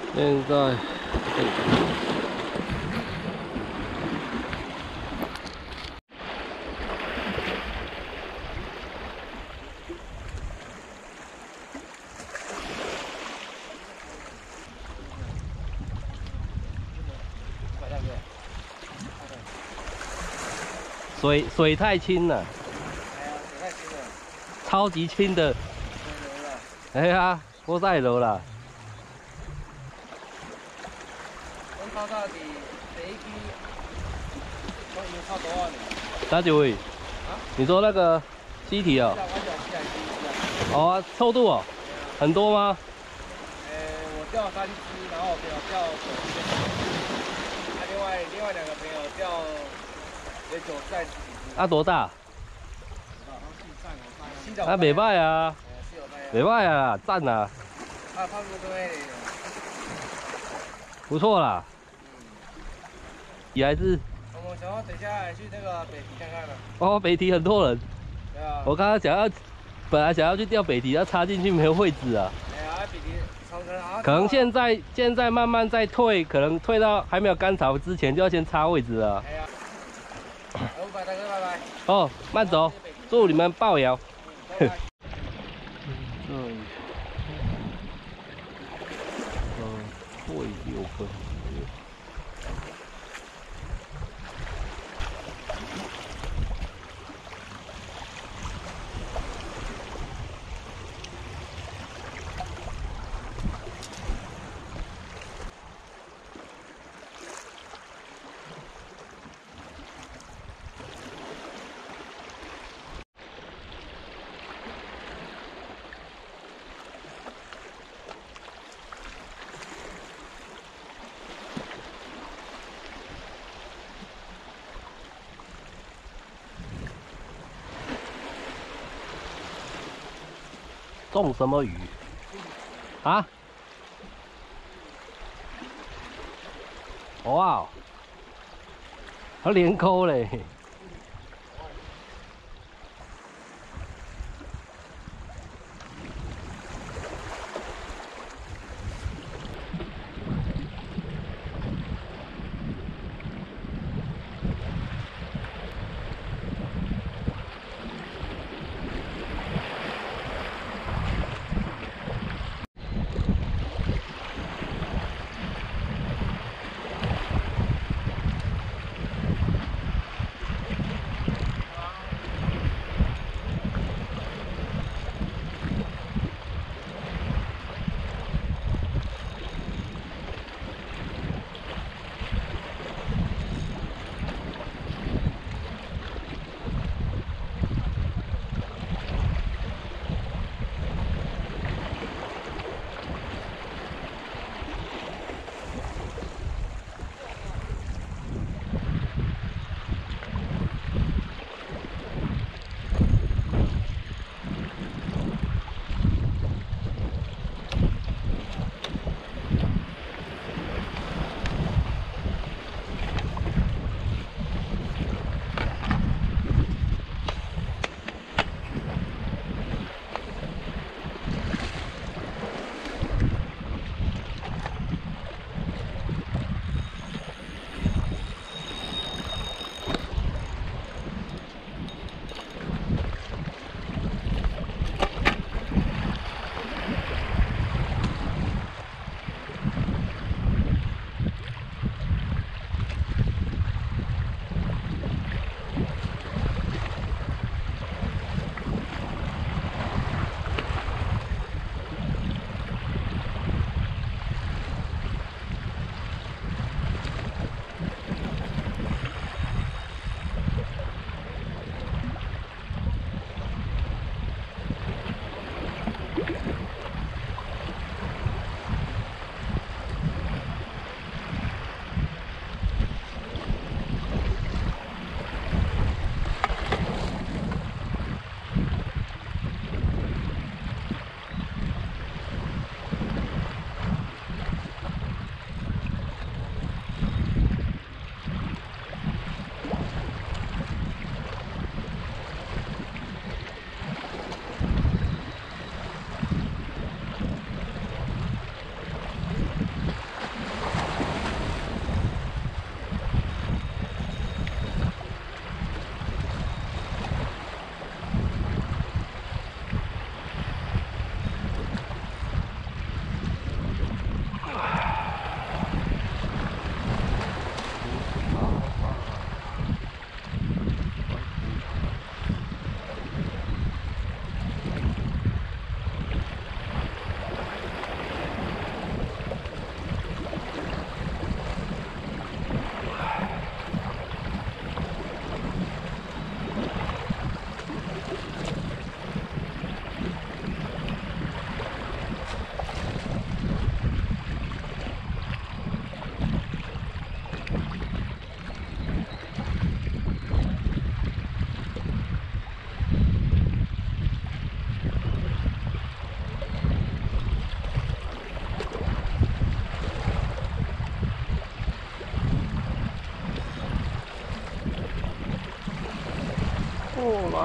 现在水太清了， 水太清了， 超级清的。哎呀，过晒楼了。 我到到底第一期都已经差多少年？ 哪几位？ 啊？ 你说那个机体哦？哦，臭度哦，很多吗？ 我钓3只，然后我朋友钓9只，另外2个朋友钓也9在10几只。 啊，多大？啊，袂歹啊，袂歹啊，赞啊！ 差不多对。 不错啦。你还是？ 我们想要等下来去那个北堤看看呢。 哦，北堤很多人。 对啊。 我刚刚本来想要去钓北堤，要插进去没有位置啊。 哎呀，北堤可能现在慢慢在退，可能退到还没有干潮之前就要先插位置了。 哎呀。500大哥，拜拜。 哦，慢走，祝你们抱摇。 拜拜。 会6分。中什么鱼？啊？哇，还连钩嘞！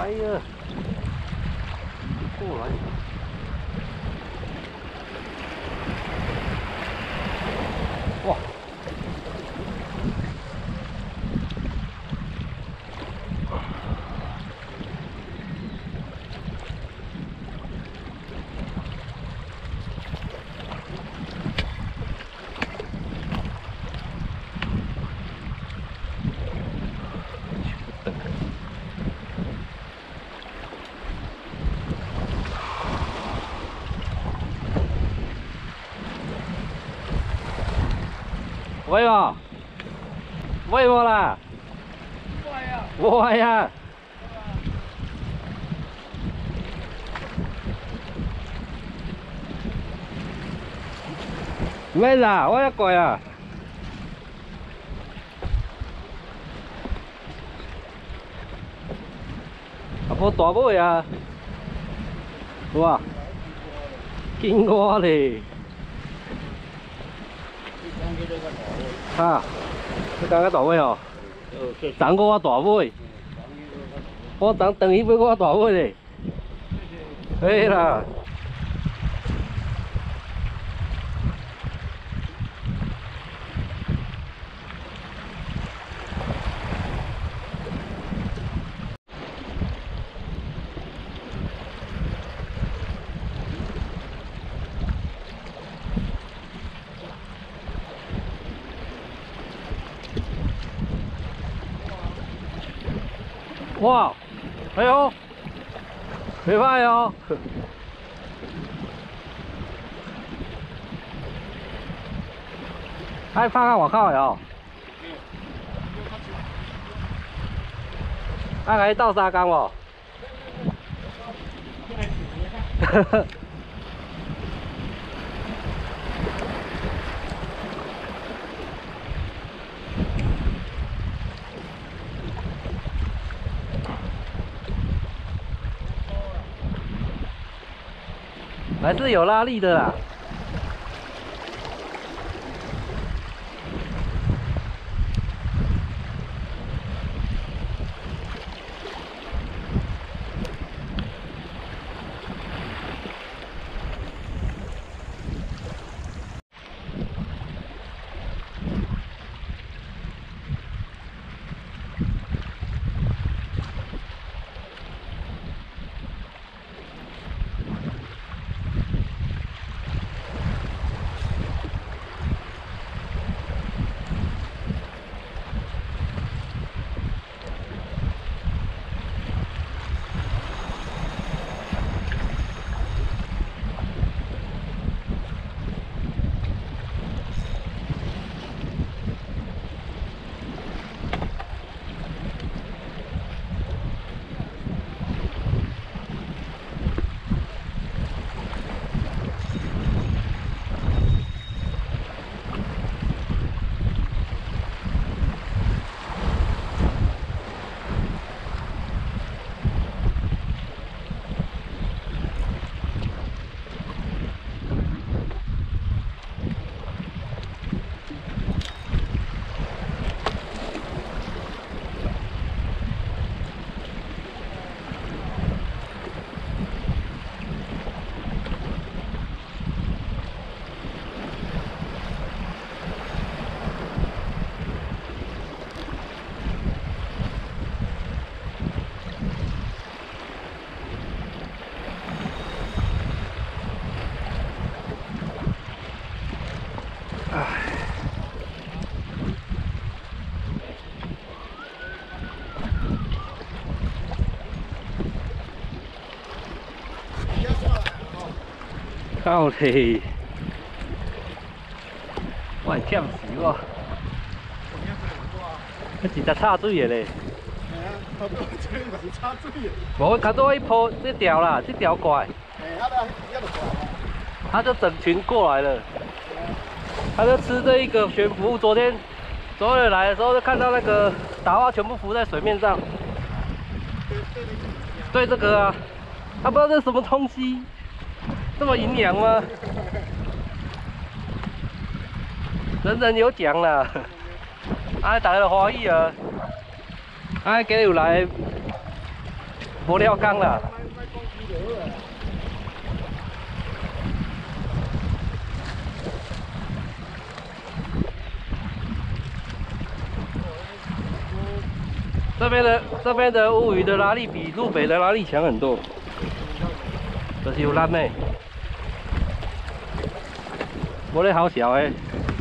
来呀！过来！哇！喂嘛？喂我啦？我呀。咩啦？我一过啊。啊，无大尾啊。哇！见我咧。哈？你讲个大尾哦？长过我大尾。我长伊比我大尾咧。对啦。哇！哎呦，袂歹哦。爱放在外口的哦。爱甲伊斗相共无？呵呵。还是有拉力的啦。靠嘞！我会忝死我。一只插水的咧。 系啊，差不多这嘛是插水的。 无，较多一波这条啦，这条过来。它就整群过来了。它就吃这一个悬浮。昨天来的时候就看到那个打蛙全部浮在水面上。对这个啊，他不知道这是什么东西。 这么营养吗？人人有奖啦！啊，大家都欢喜啊！啊，今日有来无了工啦。这边的乌鱼的拉力比路北的拉力强很多，就是有烂呢。我咧好小诶。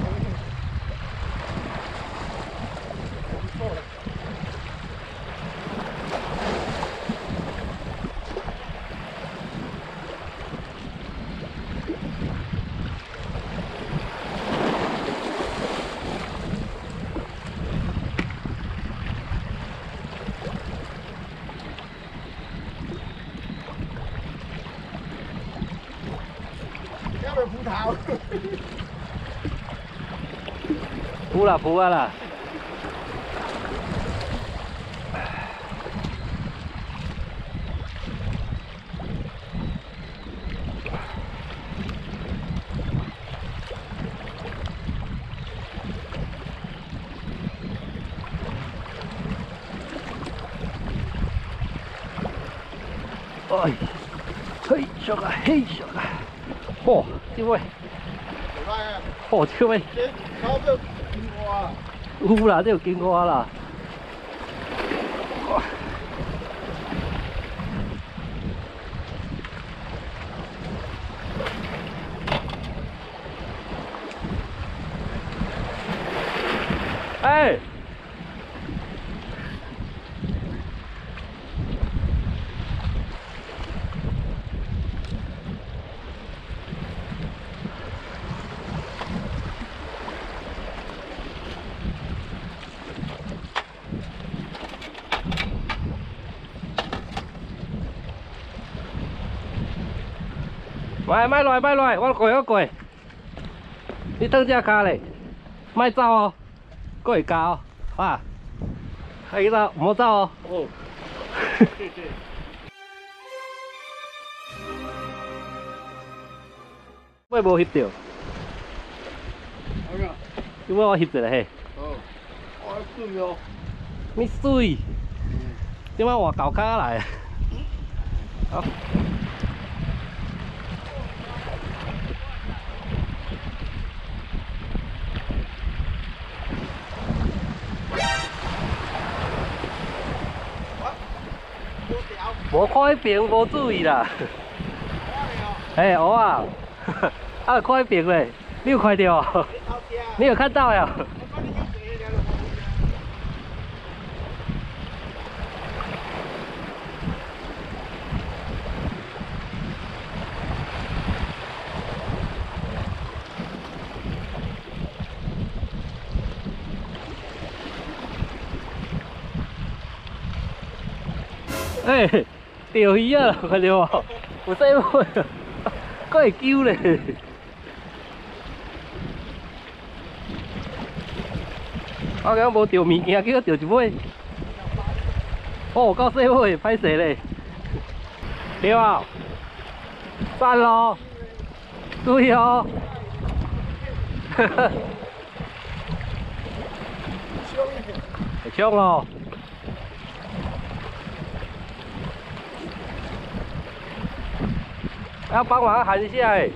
葡萄。 扑啦扑啊啦！哎，嘿小个，嘿小个，嚯，这位，嚯，这位，有啦，这有经过啦。哎。卖落，我过。你等只卡咧，卖走哦，过会加哦，啊，系啦，唔好走哦。哦。尾无翕到。有冇我翕一下嘿？哦，哇，水哦。咩水？点解换旧卡来？好。无看迄边无注意啦。哎，蚵啊，啊，看迄边咧，你有看到哦？你有看到呀？哎，钓鱼啊，看到无？有细尾，搁会揪咧。我刚无钓物件，结果钓一尾。哦，够细尾，歹势咧。对啊，赞咯，对哦。哈哈。会冲哦。要帮忙喊一下哎！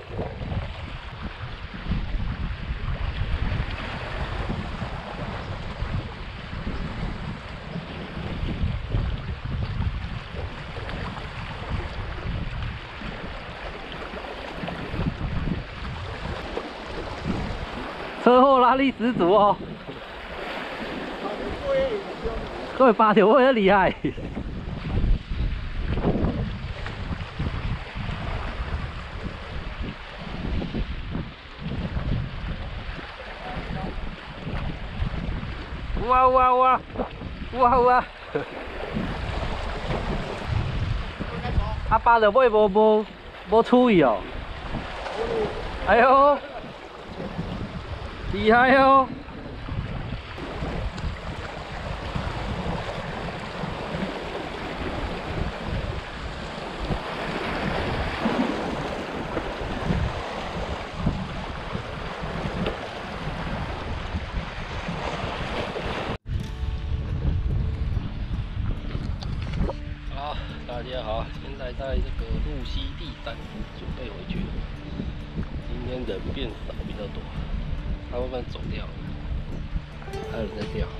车后拉力十足哦！各位8条尾很厉害。哇！啊，8条尾无注意哦。哎呦，厉害哦！ 大家好，现在在这个鹿溪第3湖准备回去了。今天人变少比较多，它慢慢走掉了，还有人在钓。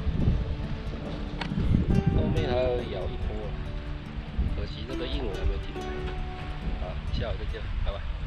后面还要咬一波，可惜这个硬尾还没有停。好，下午再见，拜拜。